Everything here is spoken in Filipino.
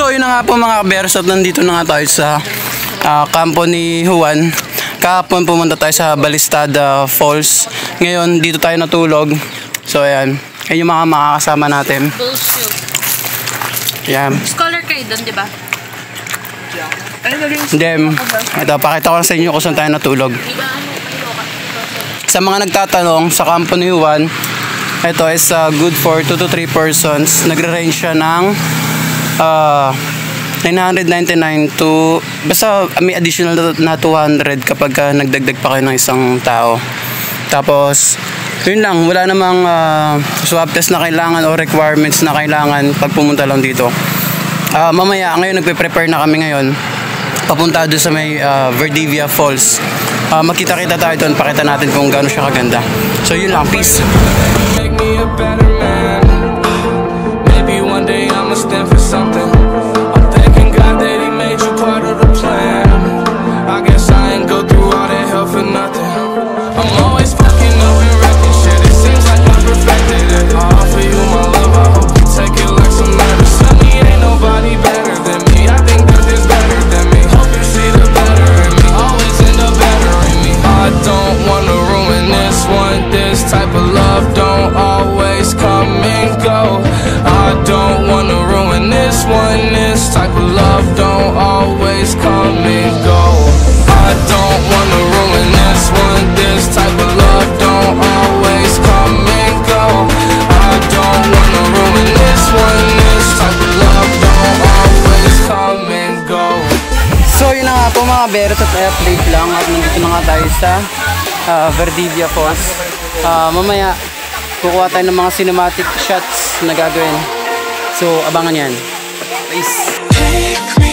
So yun na nga po mga kabears, at nandito na nga tayo sa kampo ni Juan. Kahapon pumunta tayo sa Balistada Falls. Ngayon dito tayo natulog. So ayan, yung mga makakasama natin. Ayan. Scholar kayo doon, di ba? Then, ito, pakita ko lang sa inyo kung saan tayo natulog. Sa mga nagtatanong, sa kampo ni Juan, ito is good for 2 to 3 persons. Nagre-range siya ng 999 to, basta may additional na 200 kapag nagdagdag pa kayo ng isang tao. Tapos, yun lang, wala namang swab test na kailangan o requirements na kailangan pag pumunta lang dito. Mamaya, ngayon nagpe-prepare na kami ngayon. Papunta doon sa may Verdivia Falls. Magkita-kita tayo doon, pakita natin kung gaano siya kaganda. So yun lang, peace. Make me a better man. Maybe one day I'ma stand for something. I'm thanking God that He made you part of the plan. I guess I ain't go through all that hell for nothing. I'm always fucking up and wrecking shit. It seems like I'm perfected it. I offer you my love, I hope you take it like some medicine. Me ain't nobody better than me. I think that there's better than me. Hope you see the better in me. Always end up better in me. I don't wanna ruin this one. This type of love don't always come and go. I don't wanna ruin this one. This type of love don't always come and go. I don't wanna ruin this one. This type of love don't always come and go. I don't wanna ruin this one. This type of love don't always come and go. So yun na nga po mga bears, at update lang, at nandito na nga tayo sa Verdivia Falls. Mamaya kukuha tayo ng mga cinematic shots na gagawin. So abangan yan. Peace.